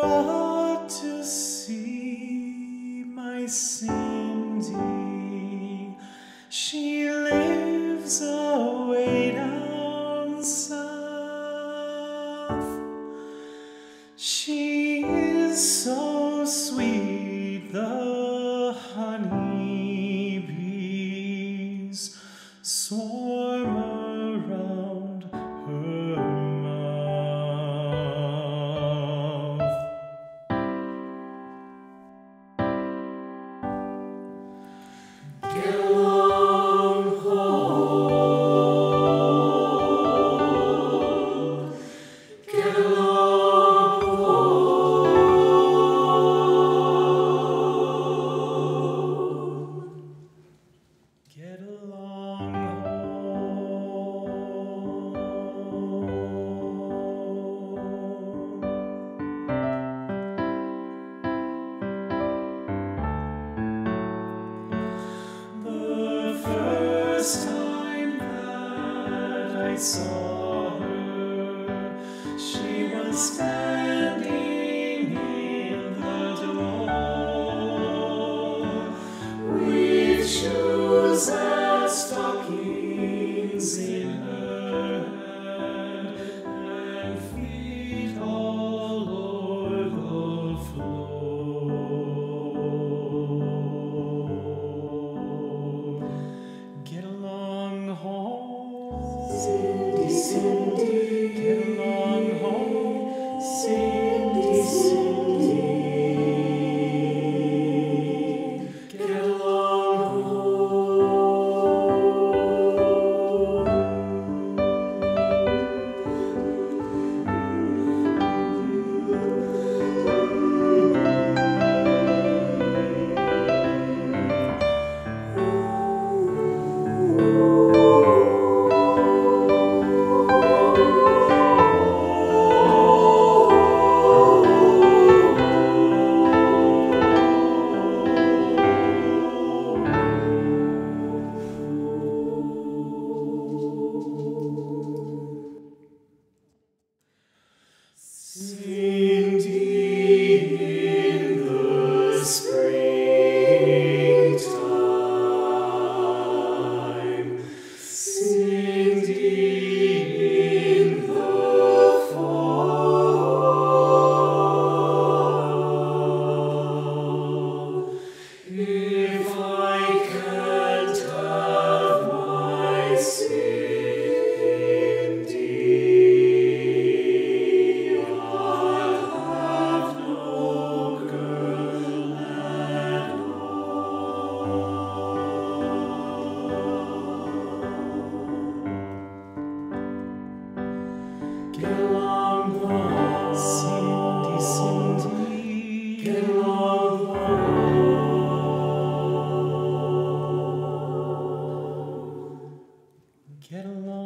brought to see my Cindy. She lives away down south. She is so sweet, the honey bees swarm around her mouth. Get along home. Get along home. Get along home. The first time that I saw her, she was standing in the door with shoes and stockings in her hand and feet all over the floor. Get along home, Cindy, Cindy. Get along home, Cindy, Cindy. Get along Cindy in the springtime, Cindy in the fall. If I can't have my Cindy, I'll have no girl at all. Get along home, Cindy, Cindy. Get along home. Get along.